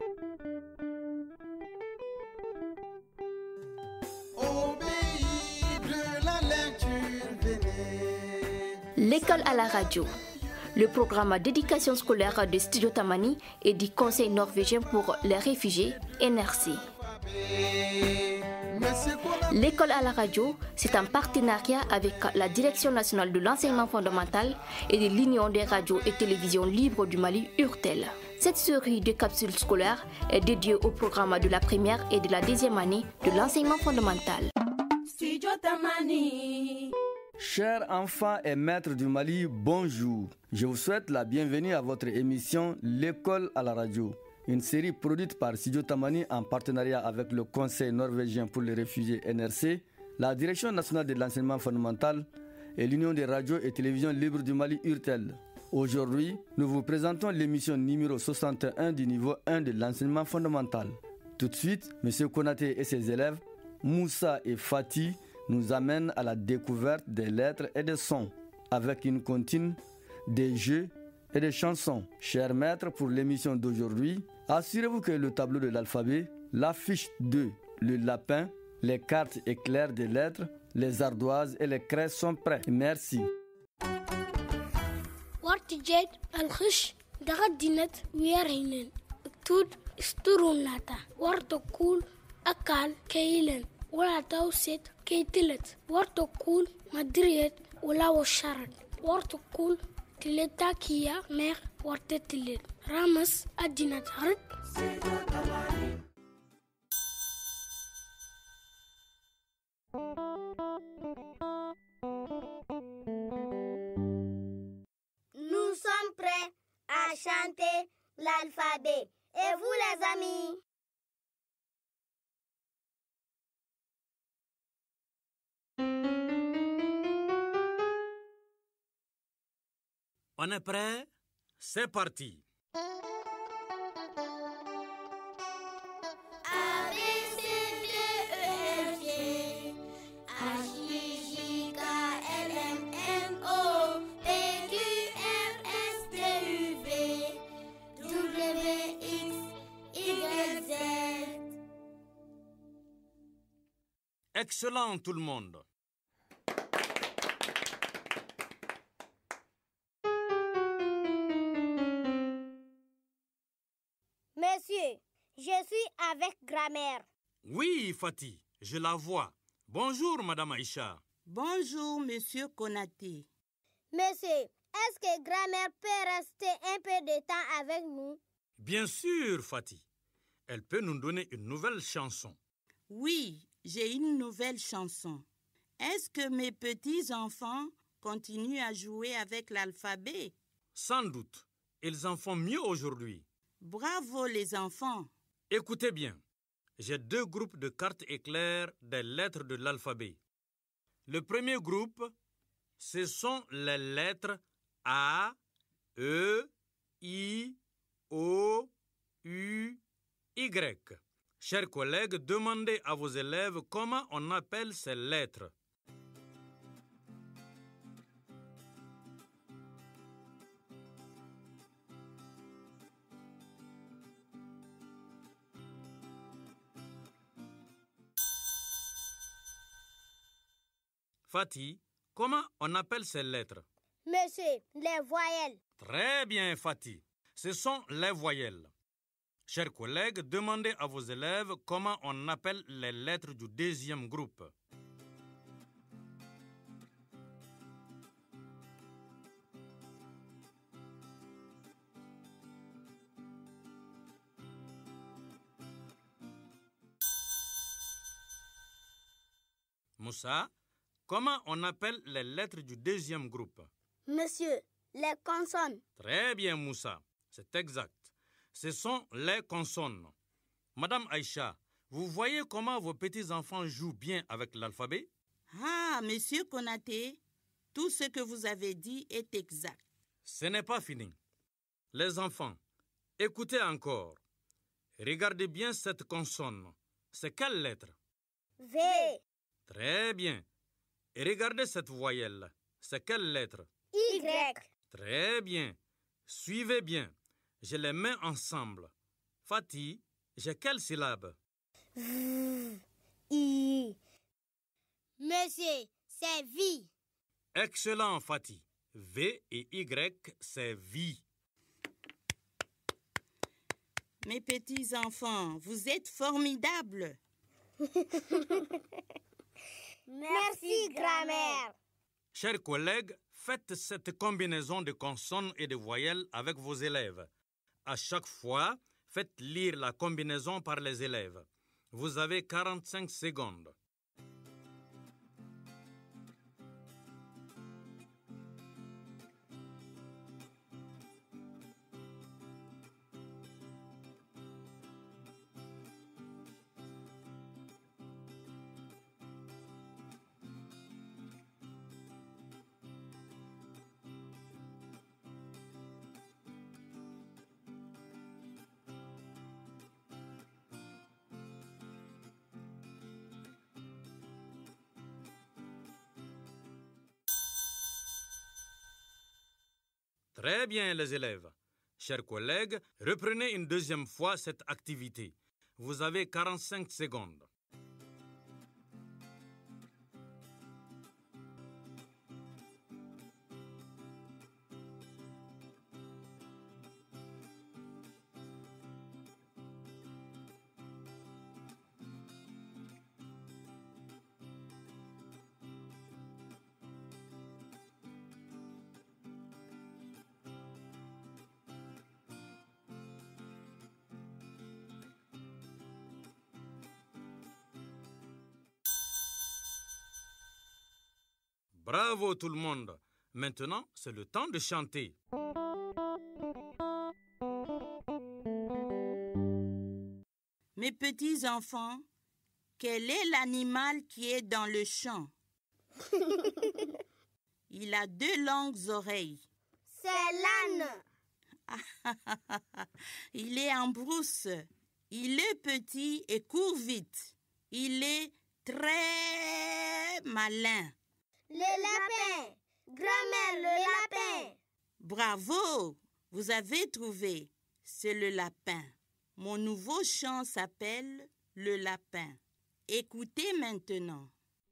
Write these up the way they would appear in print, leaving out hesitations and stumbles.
L'école à la radio, le programme d'éducation scolaire de Studio Tamani et du Conseil norvégien pour les réfugiés, NRC. L'école à la radio, c'est un partenariat avec la Direction nationale de l'enseignement fondamental et de l'Union des radios et télévisions libres du Mali, URTEL. Cette série de capsules scolaires est dédiée au programme de la première et de la deuxième année de l'enseignement fondamental. Studio Tamani. Chers enfants et maîtres du Mali, bonjour. Je vous souhaite la bienvenue à votre émission L'école à la radio, une série produite par Studio Tamani en partenariat avec le Conseil norvégien pour les réfugiés NRC, la Direction nationale de l'enseignement fondamental et l'Union des radios et télévisions libres du Mali, URTEL. Aujourd'hui, nous vous présentons l'émission numéro 61 du niveau 1 de l'enseignement fondamental. Tout de suite, M. Konaté et ses élèves, Moussa et Fatih, nous amène à la découverte des lettres et des sons, avec une comptine, des jeux et des chansons. Chers maîtres, pour l'émission d'aujourd'hui, assurez-vous que le tableau de l'alphabet, la fiche 2, le lapin, les cartes éclairs des lettres, les ardoises et les craies sont prêts. Merci. ولا توسط كيتلت ورتقول مدريت ولا وشرد ورتقول تلتاكيا مير ورتتلت رامس أدينت هرد. Nous sommes prêts à chanter l'alphabet. Et vous les amis? On est prêt? C'est parti. A, B, C, D, E, F, G H, I, J, K, L, M, N, O P, Q, R, S, T, U, V W, X, Y, Z. Excellent tout le monde. Monsieur, je suis avec grammaire. Oui, Fatih, je la vois. Bonjour, Madame Aïcha. Bonjour, Monsieur Konaté. Monsieur, est-ce que grammaire peut rester un peu de temps avec nous? Bien sûr, Fatih. Elle peut nous donner une nouvelle chanson. Oui, j'ai une nouvelle chanson. Est-ce que mes petits-enfants continuent à jouer avec l'alphabet? Sans doute. Ils en font mieux aujourd'hui. Bravo les enfants. Écoutez bien. J'ai 2 groupes de cartes éclairs des lettres de l'alphabet. Le premier groupe, ce sont les lettres A, E, I, O, U, Y. Chers collègues, demandez à vos élèves comment on appelle ces lettres. Fatih, comment on appelle ces lettres? Monsieur, les voyelles. Très bien, Fatih. Ce sont les voyelles. Chers collègues, demandez à vos élèves comment on appelle les lettres du deuxième groupe. Moussa, comment on appelle les lettres du deuxième groupe? Monsieur, les consonnes. Très bien, Moussa. C'est exact. Ce sont les consonnes. Madame Aïcha, vous voyez comment vos petits-enfants jouent bien avec l'alphabet? Ah, Monsieur Konaté, tout ce que vous avez dit est exact. Ce n'est pas fini. Les enfants, écoutez encore. Regardez bien cette consonne. C'est quelle lettre? V. Très bien. Et regardez cette voyelle. C'est quelle lettre? Y. Très bien. Suivez bien. Je les mets ensemble. Fatih, j'ai quelle syllabe? I. Monsieur, c'est vie. Excellent, Fatih. V et Y, c'est vie. Mes petits enfants, vous êtes formidables. Merci, grand-mère. Chers collègues, faites cette combinaison de consonnes et de voyelles avec vos élèves. À chaque fois, faites lire la combinaison par les élèves. Vous avez 45 secondes. Très bien, les élèves. Chers collègues, reprenez une deuxième fois cette activité. Vous avez 45 secondes. Bravo tout le monde. Maintenant, c'est le temps de chanter. Mes petits enfants, quel est l'animal qui est dans le champ? Il a 2 longues oreilles. C'est l'âne. Il est en brousse. Il est petit et court vite. Il est très malin. Le lapin. Grand-mère, le lapin. Bravo, vous avez trouvé. C'est le lapin. Mon nouveau chant s'appelle le lapin. Écoutez maintenant.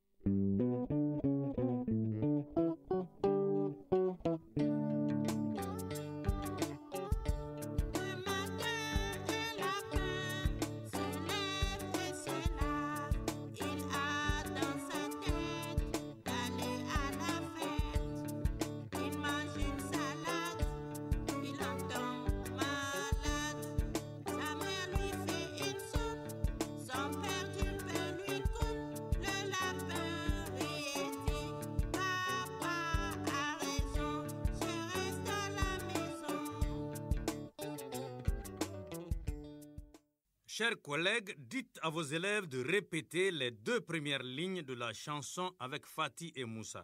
Chers collègues, dites à vos élèves de répéter les 2 premières lignes de la chanson avec Fatih et Moussa.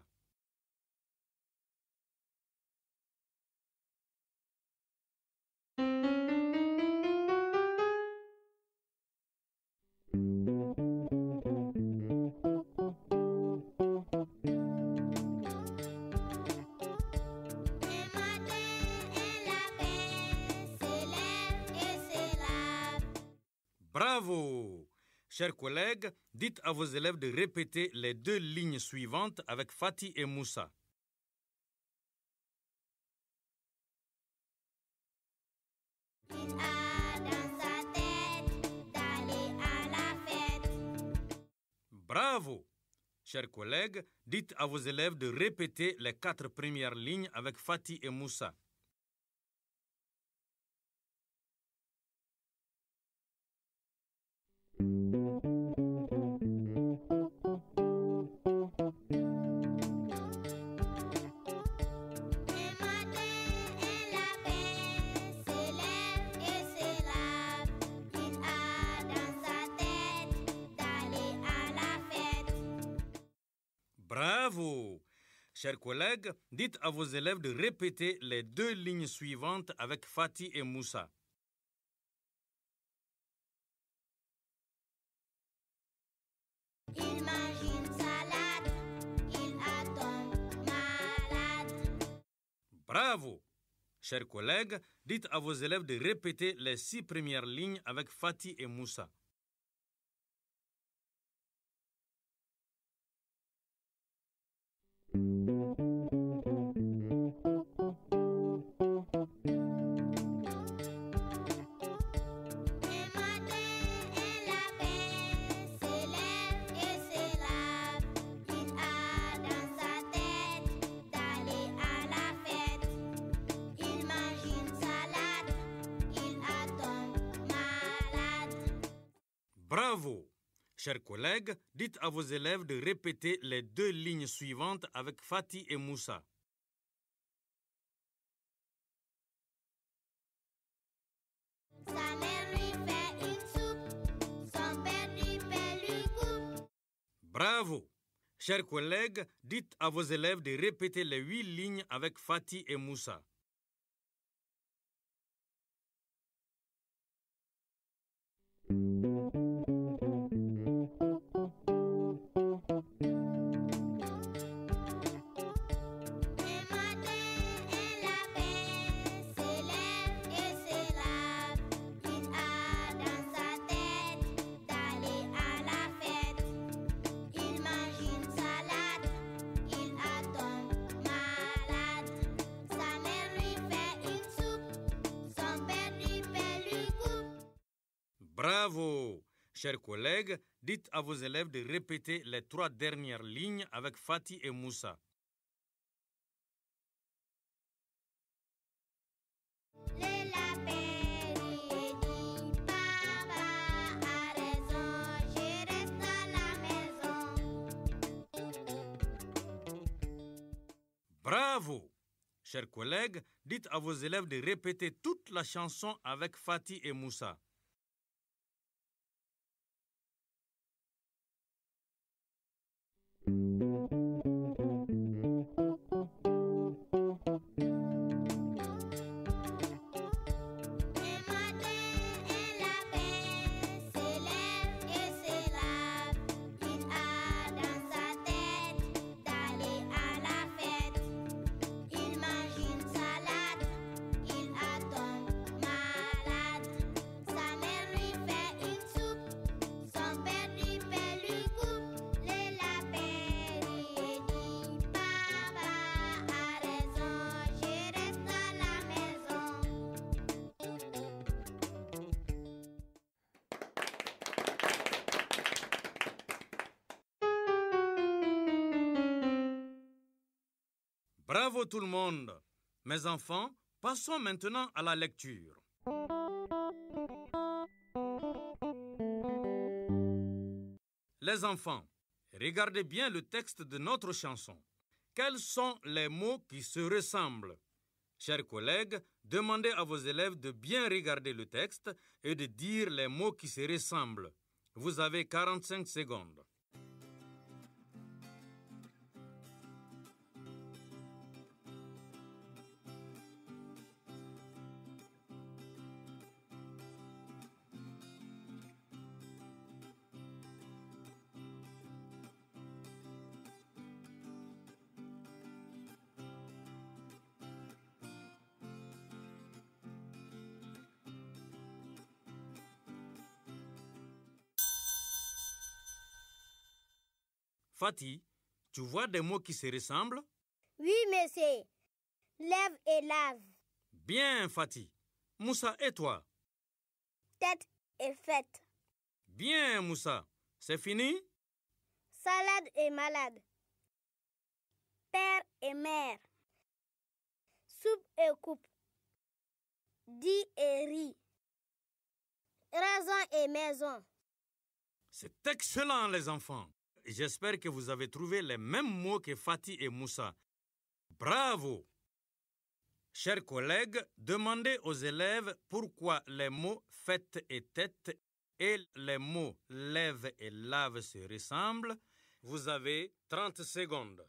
Bravo! Chers collègues, dites à vos élèves de répéter les 2 lignes suivantes avec Fatih et Moussa. Il a dans sa tête d'aller à la fête. Bravo! Chers collègues, dites à vos élèves de répéter les 4 premières lignes avec Fatih et Moussa. Bravo! Chers collègues, dites à vos élèves de répéter les 2 lignes suivantes avec Fatih et Moussa. Il mange une salade, il a tombe malade. Bravo! Chers collègues, dites à vos élèves de répéter les 6 premières lignes avec Fatih et Moussa. Bravo! Chers collègues, dites à vos élèves de répéter les 2 lignes suivantes avec Fatih et Moussa. Sa mère lui fait une soupe, son père lui paie lui coupe. Bravo! Chers collègues, dites à vos élèves de répéter les 8 lignes avec Fatih et Moussa. Bravo! Chers collègues, dites à vos élèves de répéter les 3 dernières lignes avec Fatih et Moussa. Le lapin dit, papa a raison, je reste à la maison. Bravo! Chers collègues, dites à vos élèves de répéter toute la chanson avec Fatih et Moussa. Bravo tout le monde! Mes enfants, passons maintenant à la lecture. Les enfants, regardez bien le texte de notre chanson. Quels sont les mots qui se ressemblent? Chers collègues, demandez à vos élèves de bien regarder le texte et de dire les mots qui se ressemblent. Vous avez 45 secondes. Fatih, tu vois des mots qui se ressemblent? Oui, monsieur. Lève et lave. Bien, Fatih. Moussa, et toi? Tête et fête. Bien, Moussa. C'est fini? Salade et malade. Père et mère. Soupe et coupe. Dit et riz. Raison et maison. C'est excellent, les enfants. J'espère que vous avez trouvé les mêmes mots que Fatih et Moussa. Bravo! Chers collègues, demandez aux élèves pourquoi les mots fête et tête et les mots lève et lave se ressemblent. Vous avez 30 secondes.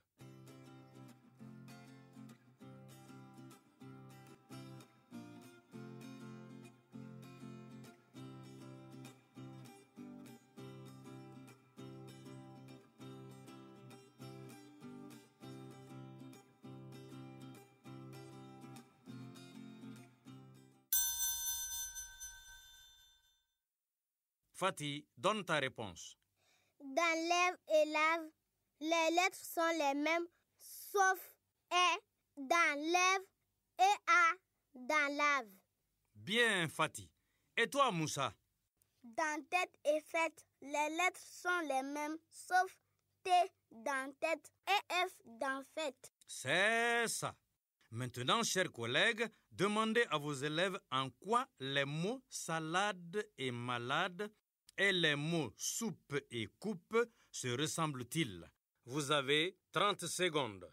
Fatih, donne ta réponse. Dans lève et lave, les lettres sont les mêmes, sauf E dans lève et A dans lave. Bien, Fatih. Et toi, Moussa? Dans tête et fête, les lettres sont les mêmes, sauf T dans tête et F dans fête. C'est ça. Maintenant, chers collègues, demandez à vos élèves en quoi les mots salade et malade et les mots soupe et coupe se ressemblent-ils. Vous avez 30 secondes.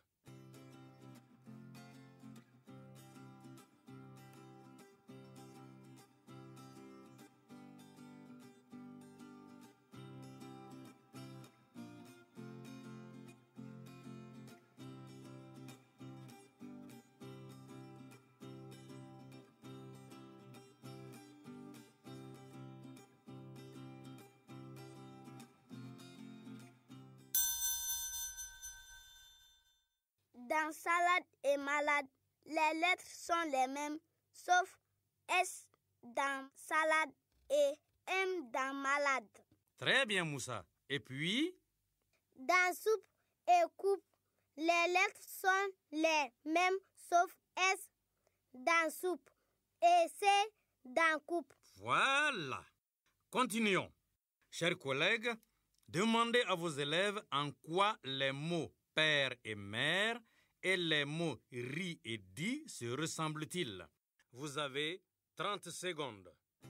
Dans salade et malade, les lettres sont les mêmes, sauf S dans salade et M dans malade. Très bien, Moussa. Et puis? Dans soupe et coupe, les lettres sont les mêmes, sauf S dans soupe et C dans coupe. Voilà. Continuons. Chers collègues, demandez à vos élèves en quoi les mots père et mère et les mots riz et dit se ressemblent-ils. Vous avez 30 secondes.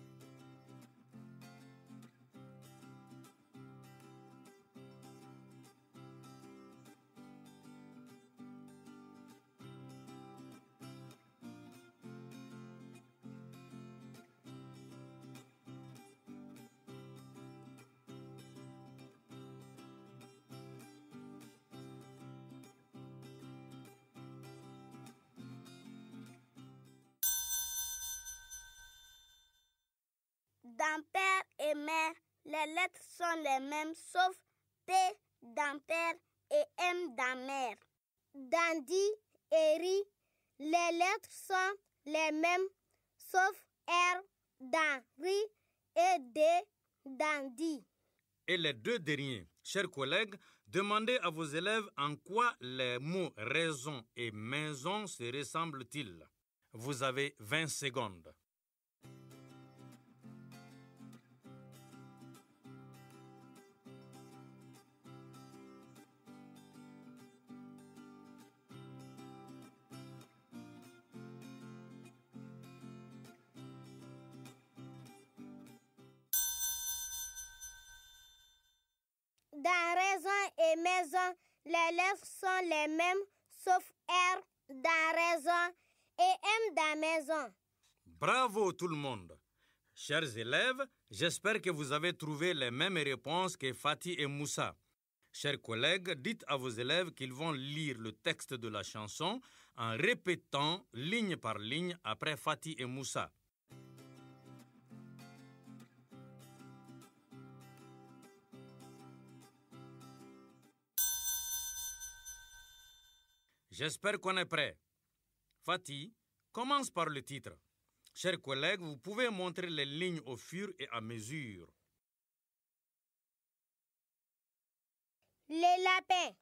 Dans père et mère, les lettres sont les mêmes, sauf P dans père et M dans mère. Dans dit et ri, les lettres sont les mêmes, sauf R dans ri et D dans dit. Et les deux derniers, chers collègues, demandez à vos élèves en quoi les mots raison et maison se ressemblent-ils. Vous avez 20 secondes. Dans raison et maison, les lettres sont les mêmes, sauf R dans raison et M dans maison. Bravo tout le monde. Chers élèves, j'espère que vous avez trouvé les mêmes réponses que Fatih et Moussa. Chers collègues, dites à vos élèves qu'ils vont lire le texte de la chanson en répétant ligne par ligne après Fatih et Moussa. J'espère qu'on est prêt. Fatih, commence par le titre. Chers collègues, vous pouvez montrer les lignes au fur et à mesure. Les lapins.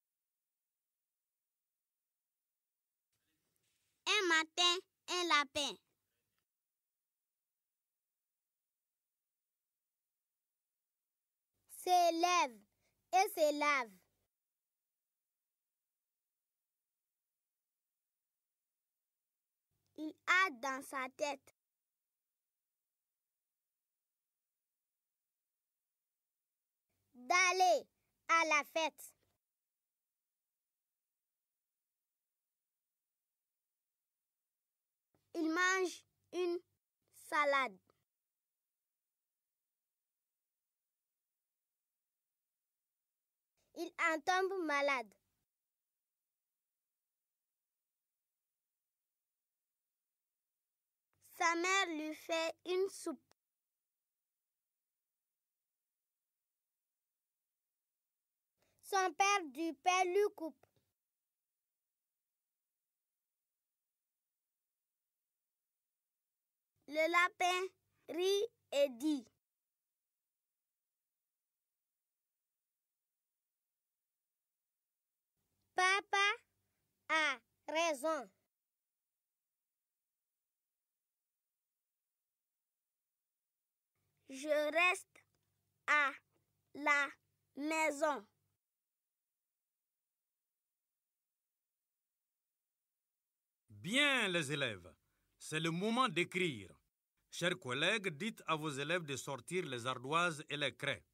Un matin, un lapin. S'élève et se lave. Il a dans sa tête. D'aller à la fête. Il mange une salade. Il en tombe malade. Sa mère lui fait une soupe. Son père du pain lui coupe. Le lapin rit et dit: Papa a raison. Je reste à la maison. Bien les élèves, c'est le moment d'écrire. Chers collègues, dites à vos élèves de sortir les ardoises et les craies.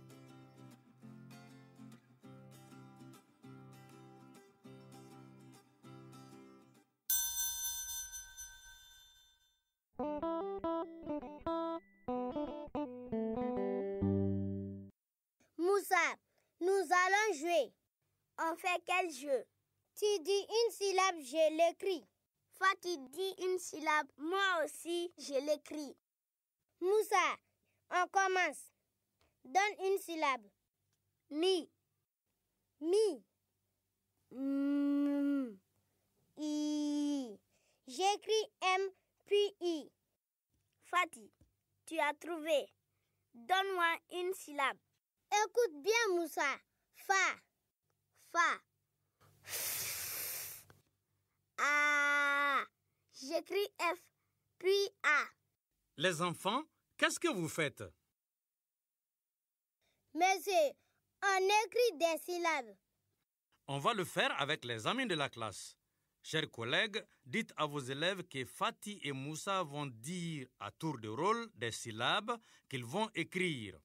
Moussa, nous allons jouer. On fait quel jeu? Tu dis une syllabe, je l'écris. Fatih dit une syllabe, moi aussi, je l'écris. Moussa, on commence. Donne une syllabe. Mi. Mi. I. J'écris M puis I. Fatih, tu as trouvé. Donne-moi une syllabe. Écoute bien, Moussa. Fa. Fa. A. J'écris F, puis A. Les enfants, qu'est-ce que vous faites? Monsieur, on écrit des syllabes. On va le faire avec les amis de la classe. Chers collègues, dites à vos élèves que Fatih et Moussa vont dire à tour de rôle des syllabes qu'ils vont écrire.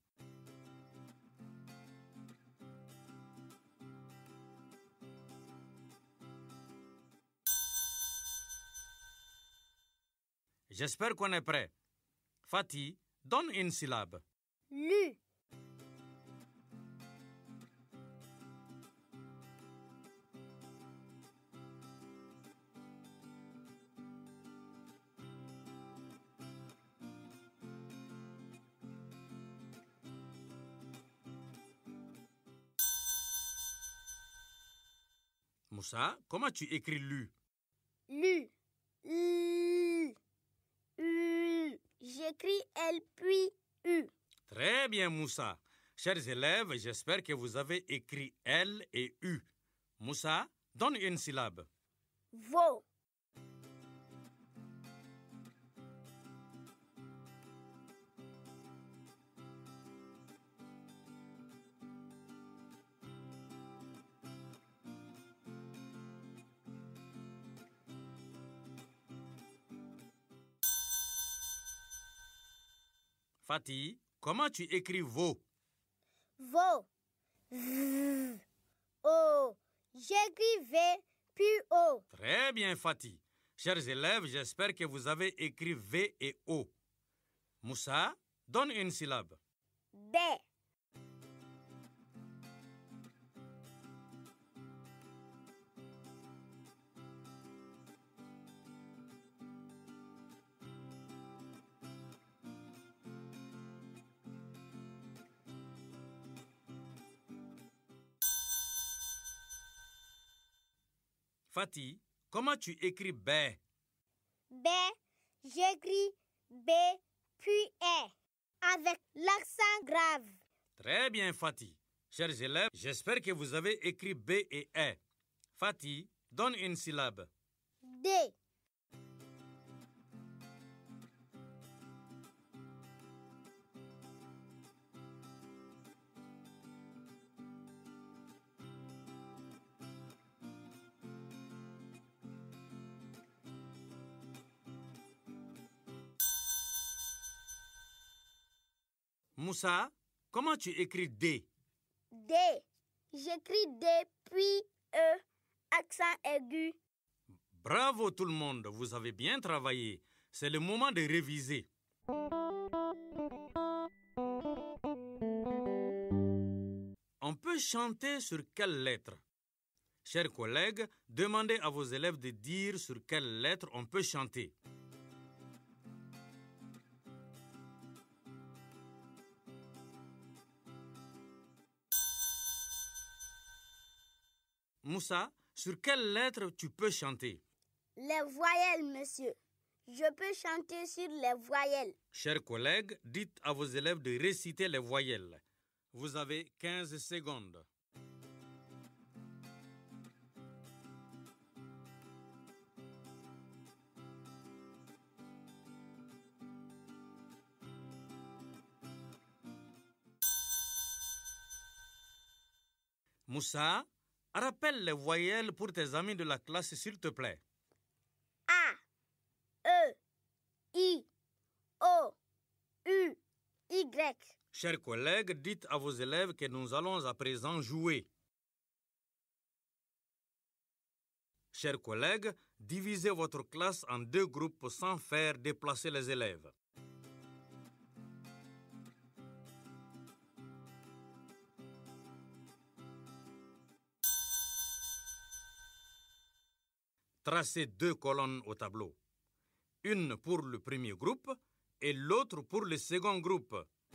J'espère qu'on est prêt. Fatih, donne une syllabe. Lu. Moussa, comment tu écris lu? Lu. J'écris L puis U. Très bien, Moussa. Chers élèves, j'espère que vous avez écrit L et U. Moussa, donne une syllabe. Veau. Fatih, comment tu écris veau? Veau. V. O. J'écris V puis O. Très bien, Fatih. Chers élèves, j'espère que vous avez écrit V et O. Moussa, donne une syllabe. B. Fatih, comment tu écris B? B. J'écris B puis E. Avec l'accent grave. Très bien, Fatih. Chers élèves, j'espère que vous avez écrit B et E. Fatih, donne une syllabe. D. Moussa, comment tu écris D? D. J'écris D puis E. Accent aigu. Bravo tout le monde, vous avez bien travaillé. C'est le moment de réviser. On peut chanter sur quelle lettre? Chers collègues, demandez à vos élèves de dire sur quelle lettre on peut chanter. Moussa, sur quelle lettre tu peux chanter? Les voyelles, monsieur. Je peux chanter sur les voyelles. Chers collègues, dites à vos élèves de réciter les voyelles. Vous avez 15 secondes. Moussa, rappelle les voyelles pour tes amis de la classe, s'il te plaît. A, E, I, O, U, Y. Chers collègues, dites à vos élèves que nous allons à présent jouer. Chers collègues, divisez votre classe en 2 groupes sans faire déplacer les élèves. Tracez 2 colonnes au tableau. Une pour le premier groupe et l'autre pour le second groupe.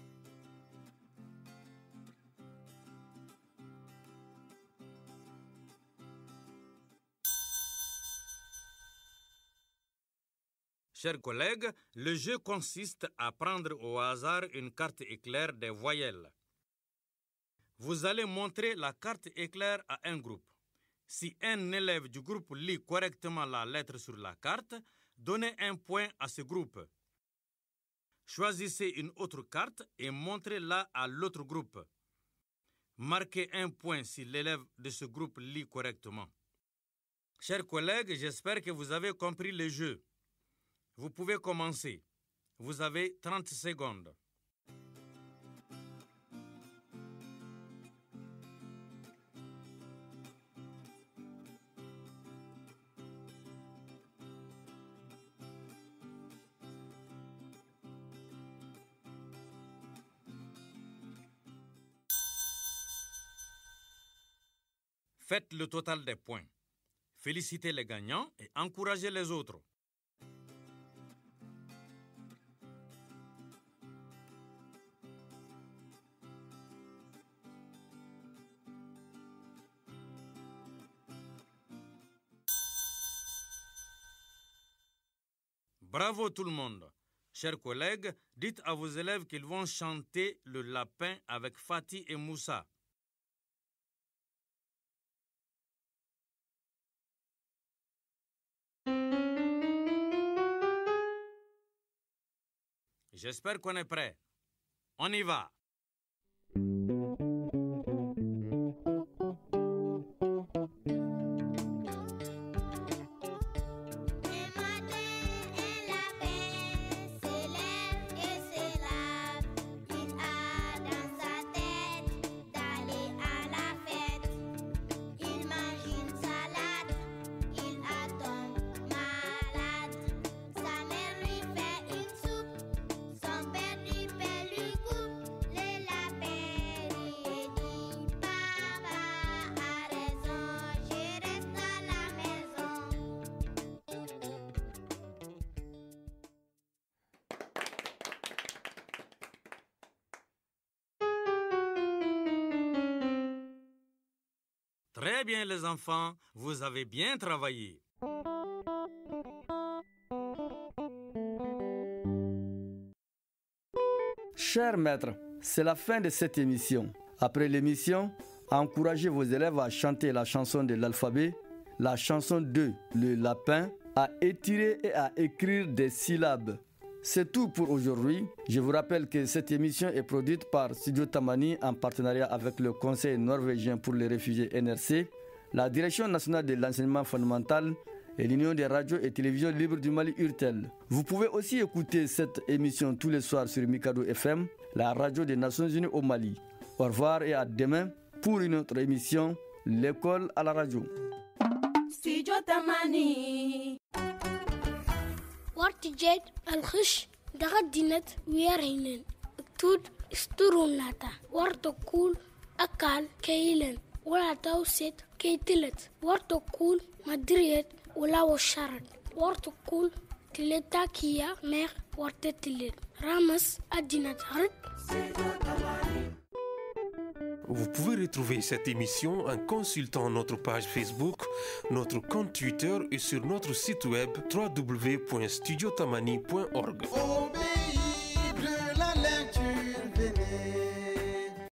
Chers collègues, le jeu consiste à prendre au hasard une carte éclair des voyelles. Vous allez montrer la carte éclair à un groupe. Si un élève du groupe lit correctement la lettre sur la carte, donnez un point à ce groupe. Choisissez une autre carte et montrez-la à l'autre groupe. Marquez un point si l'élève de ce groupe lit correctement. Chers collègues, j'espère que vous avez compris le jeu. Vous pouvez commencer. Vous avez 30 secondes. Faites le total des points. Félicitez les gagnants et encouragez les autres. Bravo tout le monde. Chers collègues, dites à vos élèves qu'ils vont chanter le lapin avec Fatih et Moussa. J'espère qu'on est prêt. On y va. Très bien les enfants, vous avez bien travaillé. Chers maîtres, c'est la fin de cette émission. Après l'émission, encouragez vos élèves à chanter la chanson de l'alphabet, la chanson 2, le lapin, à étirer et à écrire des syllabes. C'est tout pour aujourd'hui. Je vous rappelle que cette émission est produite par Studio Tamani en partenariat avec le Conseil norvégien pour les réfugiés NRC, la Direction nationale de l'enseignement fondamental et l'Union des radios et télévisions libres du Mali URTEL. Vous pouvez aussi écouter cette émission tous les soirs sur Mikado FM, la radio des Nations Unies au Mali. Au revoir et à demain pour une autre émission, L'école à la radio. Studio Tamani. wartijeed alkhish daqadiinad weeraynen tud isturunata warta kuul akal kaylen wala tawset kaytilet warta kuul madriyet wala washarad warta kuul tiletakiya mer warta tilet ramas adinat harit. Vous pouvez retrouver cette émission en consultant notre page Facebook, notre compte Twitter et sur notre site web www.studiotamani.org.